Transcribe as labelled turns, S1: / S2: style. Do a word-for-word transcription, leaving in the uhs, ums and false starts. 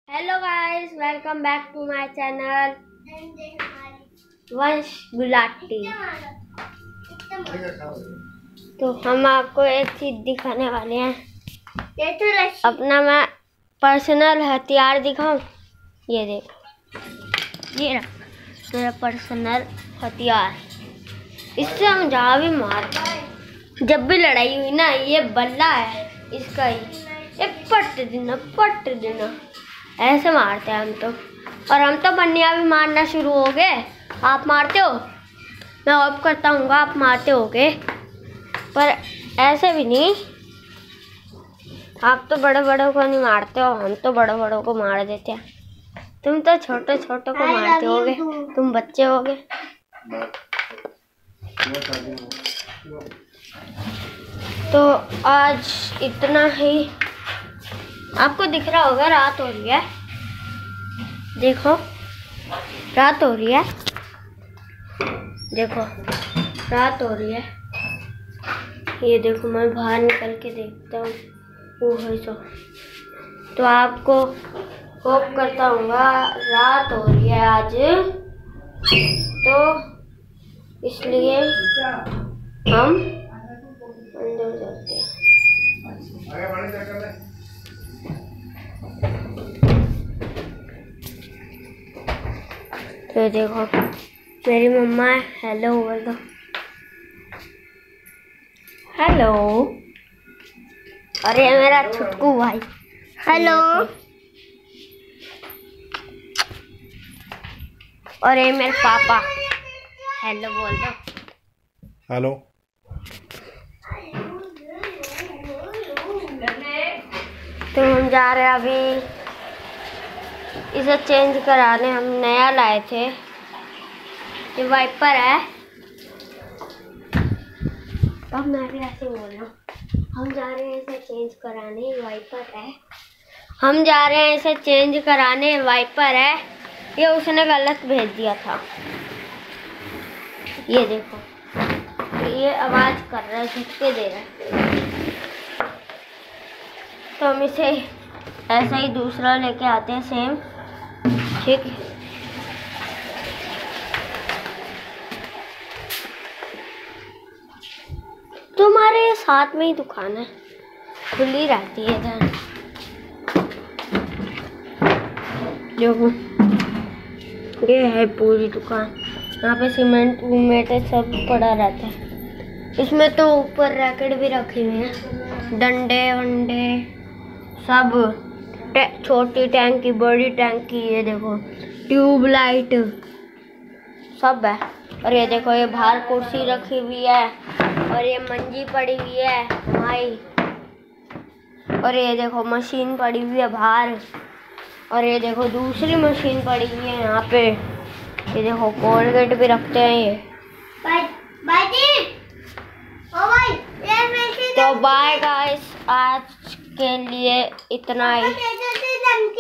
S1: Hello guys, welcome back to my channel Vansh Gulati. तो हम आपको एक चीज दिखाने वाले हैं। अपना मैं पर्सनल हथियार दिखाऊं। ये देखो, ये रहा मेरा पर्सनल हथियार। इससे हम जहाँ भी मारते, जब भी लड़ाई हुई ना, ये बल्ला है इसका ही, ये पट देना पट देना ऐसे मारते हैं हम तो। और हम तो बनिया भी मारना शुरू हो गए। आप मारते हो, मैं ऑफ करता हूँ, आप मारते होगे, पर ऐसे भी नहीं। आप तो बड़े बड़ों को नहीं मारते हो, हम तो बड़े बड़ों को मार देते हैं। तुम तो छोटे छोटे को मारते होगे, तुम बच्चे होगे। तो आज इतना ही। आपको दिख रहा होगा रात हो रही है, देखो रात हो रही है, देखो रात हो रही है। ये देखो, मैं बाहर निकल के देखता हूँ, वो है सो। तो आपको होप करता हूँ रात हो रही है आज, तो इसलिए हम अंदर जाते हैं। तो देखो, मेरी मम्मा है। हेलो बोल दो, हेलो। और ये मेरा छुटकू भाई, हेलो। और ये मेरे पापा, हेलो बोल दो,
S2: हेलो।
S1: तो हम जा रहे हैं अभी इसे चेंज कराने। हम नया लाए थे, ये वाइपर है। अब मैं भी ऐसे बोल रहा हूँ, हम जा रहे हैं इसे चेंज कराने, वाइपर है। हम जा रहे हैं इसे चेंज कराने, वाइपर है। ये उसने गलत भेज दिया था। ये देखो, ये आवाज कर रहा है, झटके दे रहा है। तो हम इसे ऐसा ही दूसरा लेके आते हैं, सेम, ठीक है। तुम्हारे साथ में ही दुकान है, खुली रहती है इधर। देखो, ये है पूरी दुकान। यहाँ पे सीमेंट वीमेंट सब पड़ा रहता है। इसमें तो ऊपर रैकेट भी रखे हुए हैं, डंडे वंडे सब, छोटी टैंकी बड़ी टैंकी। ये देखो, ट्यूबलाइट सब है। और ये देखो, ये बाहर कुर्सी रखी हुई है, और ये मंजी पड़ी हुई है भाई। और ये देखो, मशीन पड़ी हुई है बाहर। और ये देखो, दूसरी मशीन पड़ी हुई है यहाँ पे। ये देखो, कोलगेट भी रखते हैं ये। बाय बाय जी, ओ भाई, ये तो बाय गाइस, आज के लिए इतना ही।